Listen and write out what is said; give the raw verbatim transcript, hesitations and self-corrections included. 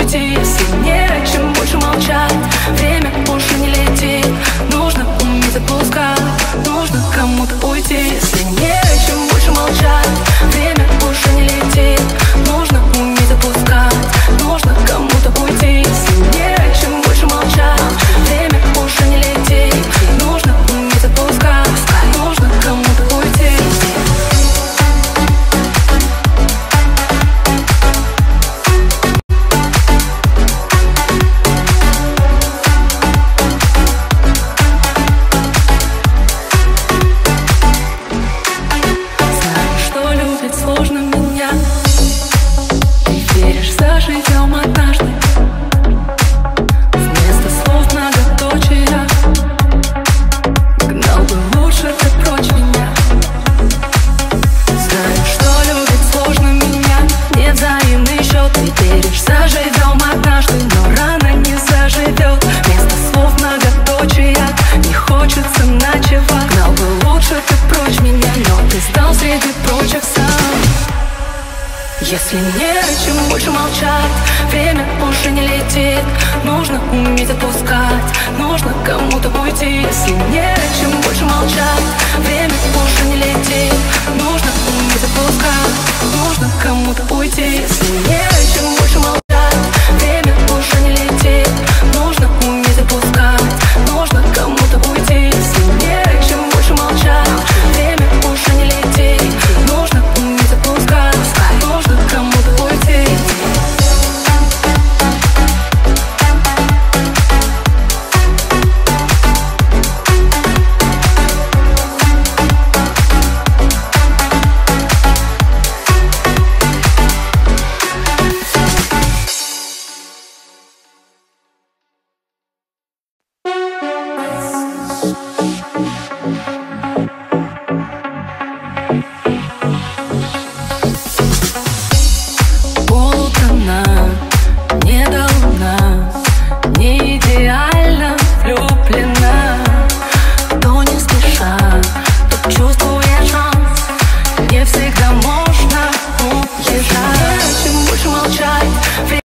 уйти. Если не о чем больше молчать, время больше не летит. Нужно уметь отпускать, нужно кому-то уйти. Если не о чем больше молчать, время больше не летит. Нужно уметь отпускать, нужно кому-то уйти. Если не о чем больше молчать, время больше не летит. Нужно уметь отпускать, нужно кому-то уйти. Заживем однажды. Вместо слов многоточия гнал бы лучше ты прочь меня. Знаю, что любит сложно меня, нет взаимный счет. Ты веришь, заживем однажды, но рано не заживет. Вместо слов многоточия не хочется ночевать. Гнал бы лучше ты прочь меня, но ты стал среди прочих сам. Если не о чем больше молчать, время больше не летит. Нужно уметь отпускать, нужно кому-то уйти. Если не о чем больше молчать,